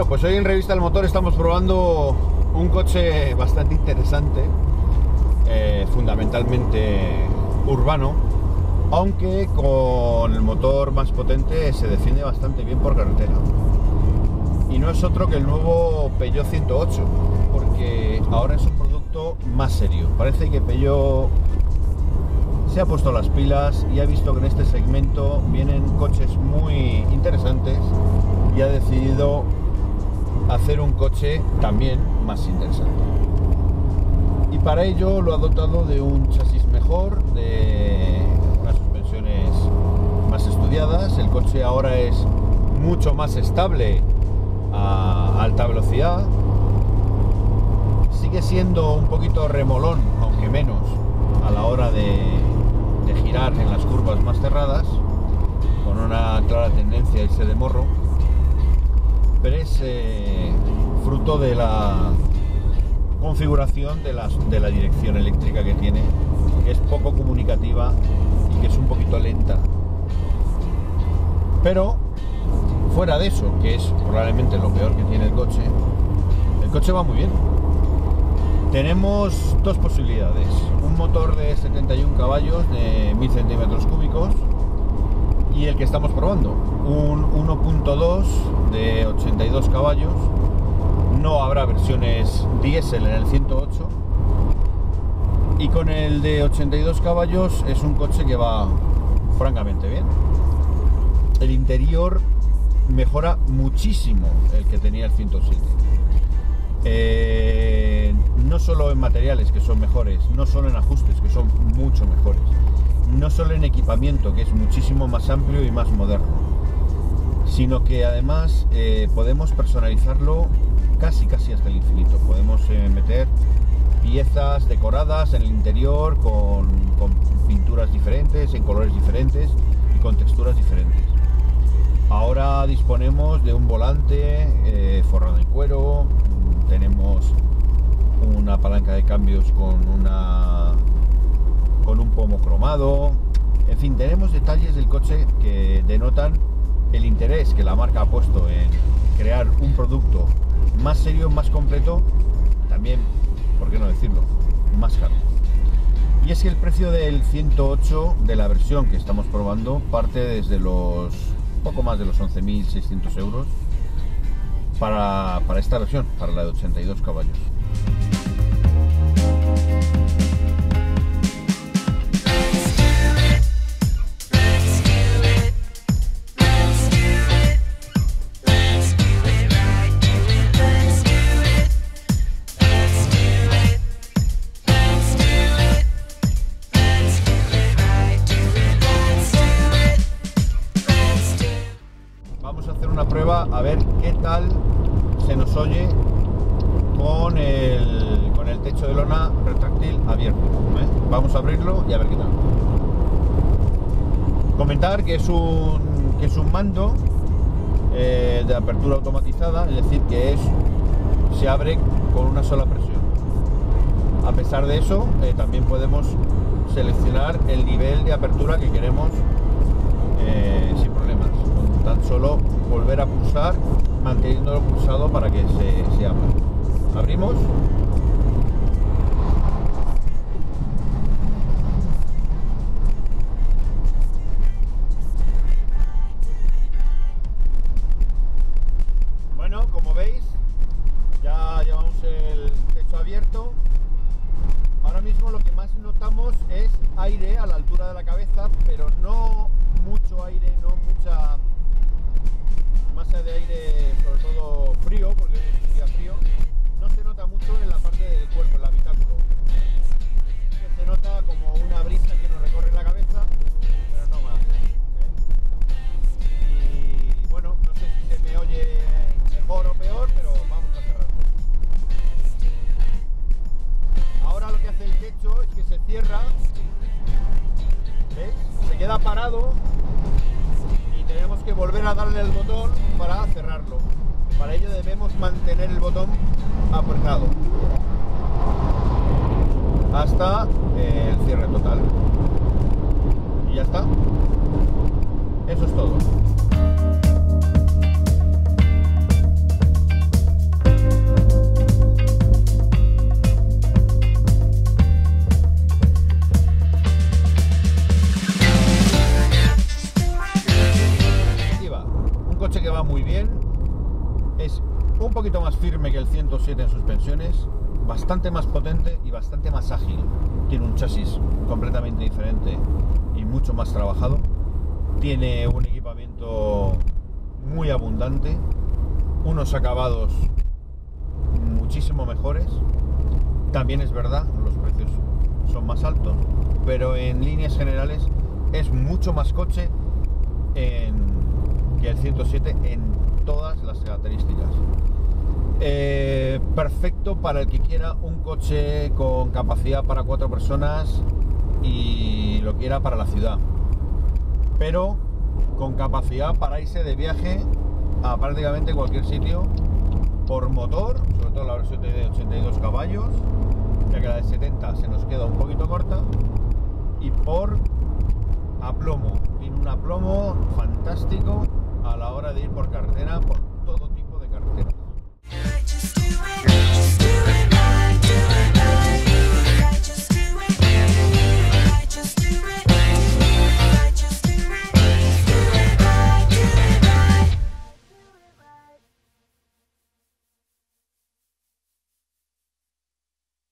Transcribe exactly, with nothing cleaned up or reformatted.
pues hoy en Revista del Motor estamos probando un coche bastante interesante, eh, fundamentalmente urbano, aunque con el motor más potente se defiende bastante bien por carretera. Y no es otro que el nuevo Peugeot ciento ocho, porque ahora es un producto más serio. Parece que Peugeot se ha puesto las pilas y ha visto que en este segmento vienen coches muy interesantes y ha decidido hacer un coche también más interesante. Y para ello lo ha dotado de un chasis mejor, de unas suspensiones más estudiadas. El coche ahora es mucho más estable a alta velocidad. Sigue siendo un poquito remolón, aunque menos, a la hora de, de girar en las curvas más cerradas, con una clara tendencia a irse de morro, pero es eh, fruto de la configuración de la, de la dirección eléctrica que tiene, que es poco comunicativa y que es un poquito lenta. Pero fuera de eso, que es probablemente lo peor que tiene el coche, el coche va muy bien. Tenemos dos posibilidades: un motor de setenta y un caballos de mil centímetros cúbicos y el que estamos probando, un uno punto dos de ochenta y dos caballos. No habrá versiones diésel en el ciento ocho, y con el de ochenta y dos caballos es un coche que va francamente bien. El interior mejora muchísimo el que tenía el ciento siete. Eh, no solo en materiales, que son mejores, no solo en ajustes, que son mucho mejores, no solo en equipamiento, que es muchísimo más amplio y más moderno, sino que además eh, podemos personalizarlo casi casi hasta el infinito. Podemos eh, meter piezas decoradas en el interior con, con pinturas diferentes, en colores diferentes y con texturas diferentes. Ahora disponemos de un volante eh, forrado en cuero, tenemos una palanca de cambios con una con un pomo cromado. En fin, tenemos detalles del coche que denotan el interés que la marca ha puesto en crear un producto más serio, más completo, también, ¿por qué no decirlo?, más caro. Y es que el precio del ciento ocho, de la versión que estamos probando, parte desde los poco más de los once mil seiscientos euros para, para esta versión, para la de ochenta y dos caballos. Prueba a ver qué tal se nos oye con el, con el techo de lona retráctil abierto, ¿eh? Vamos a abrirlo y a ver qué tal. Comentar que es un, que es un mando eh, de apertura automatizada, es decir, que es, se abre con una sola presión. A pesar de eso, eh, también podemos seleccionar el nivel de apertura que queremos eh, sin problemas, con tan solo volver a pulsar, manteniéndolo pulsado para que se, se abra. Abrimos. Bueno, como veis, ya llevamos el techo abierto. Ahora mismo lo que más notamos es aire a la altura de la cabeza, pero no mucho aire, no mucha masa de aire, sobre todo frío, porque hoy es un día frío. No se nota mucho en la parte del cuerpo, en el habitáculo. Se nota como una brisa que nos recorre la cabeza, pero no más, ¿eh? Y bueno, no sé si se me oye mejor o peor, pero vamos a cerrarlo. Ahora lo que hace el techo es que se cierra, ¿ves? Se queda parado y tenemos que volver a darle el botón para cerrarlo. Para ello debemos mantener el botón apretado hasta eh, el cierre total. Y ya está. Eso es todo. va muy bien, es un poquito más firme que el ciento siete en suspensiones, bastante más potente y bastante más ágil. Tiene un chasis completamente diferente y mucho más trabajado. Tiene un equipamiento muy abundante, unos acabados muchísimo mejores. También es verdad, los precios son más altos, pero en líneas generales es mucho más coche en, que el ciento siete en todas las características. Eh, perfecto para el que quiera un coche con capacidad para cuatro personas y lo quiera para la ciudad, pero con capacidad para irse de viaje a prácticamente cualquier sitio por motor, sobre todo la versión de ochenta y dos caballos, ya que la de setenta se nos queda un poquito corta, y por aplomo. Tiene un aplomo fantástico a la hora de ir por carretera, por